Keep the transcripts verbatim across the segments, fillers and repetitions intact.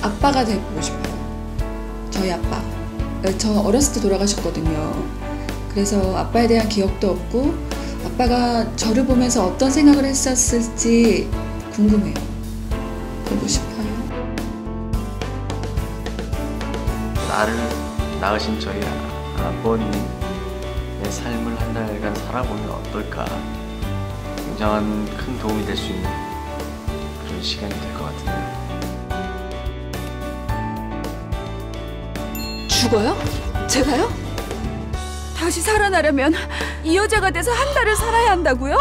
아빠가 되고 싶어요. 저희 아빠. 저 어렸을 때 돌아가셨거든요. 그래서 아빠에 대한 기억도 없고 아빠가 저를 보면서 어떤 생각을 했었을지 궁금해요. 보고 싶어요. 나를 낳으신 저희 아버님의 삶을 한 달간 살아보면 어떨까. 굉장한 큰 도움이 될 수 있는 그런 시간이 될 것 같은데. 죽어요? 제가요? 다시 살아나려면 이 여자가 돼서 한 달을 살아야 한다고요?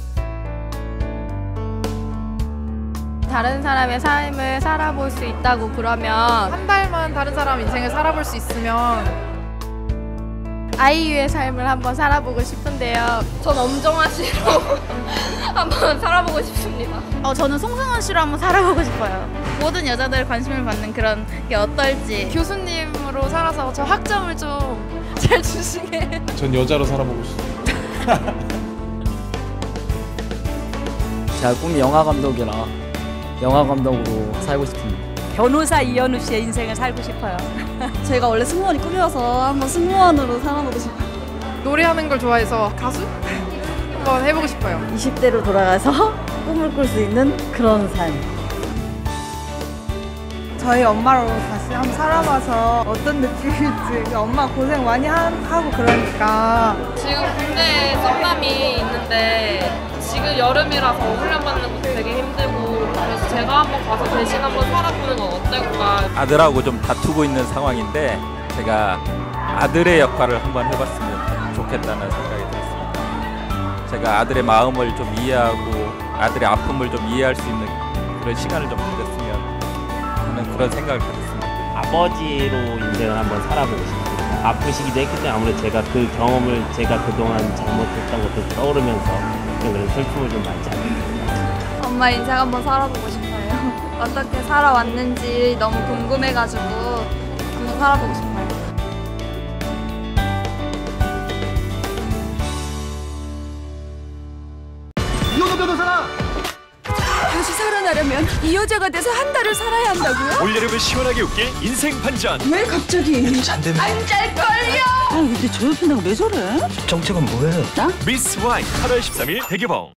다른 사람의 삶을 살아볼 수 있다고 그러면 한 달만 다른 사람 인생을 살아볼 수 있으면 아이유의 삶을 한번 살아보고 싶은데요. 전 엄정화 씨로 한번 살아보고 싶습니다. 어, 저는 송승헌 씨로 한번 살아보고 싶어요. 모든 여자들 관심을 받는 그런 게 어떨지. 교수님으로 살아서 저 학점을 좀 잘 주시게. 전 여자로 살아보고 싶어요. 제가 꿈이 영화 감독이라 영화 감독으로 살고 싶습니다. 변호사 이현우 씨의 인생을 살고 싶어요. 제가 원래 승무원이 꿈이어서 한번 승무원으로 살아보고 싶어요. 노래하는 걸 좋아해서 가수? 한번 해보고 싶어요. 이십 대로 돌아가서 꿈을 꿀 수 있는 그런 삶. 저희 엄마로 다시 한번 살아봐서 어떤 느낌일지. 엄마 고생 많이 하, 하고 그러니까. 지금 군대에 썸남이 있는데 지금 여름이라서 훈련받는 것도 되게 힘들고 그래서 제가 한번 가서 대신 한번 살아보는 건 어떨까. 아들하고 좀 다투고 있는 상황인데 제가 아들의 역할을 한번 해봤으면 좋겠다는 생각이 들었습니다. 제가 아들의 마음을 좀 이해하고 아들의 아픔을 좀 이해할 수 있는 그런 시간을 좀 가졌으면 하는 그런 생각을 가졌습니다. 아버지로 인생을 한번 살아보고 싶습니다. 아프시기도 했기 때문에 아무래도 제가 그 경험을 제가 그동안 잘못했던 것도 떠오르면서 그런 슬픔을 좀 많이 잡습니다. 엄마 인생 한번 살아보고 싶어요. 어떻게 살아왔는지 너무 궁금해가지고 한번 살아보고 싶어요. 이현우 변호사! 다시 살아나려면 이 여자가 돼서 한 달을 살아야 한다고요? 올여름을 시원하게 웃길 인생 반전. 왜 갑자기? 잔대면 안 짤걸요! 아 근데 저 옆에 나가 왜 저래? 정체가 뭐예요? 미스 와인 팔월 십삼일 대개봉.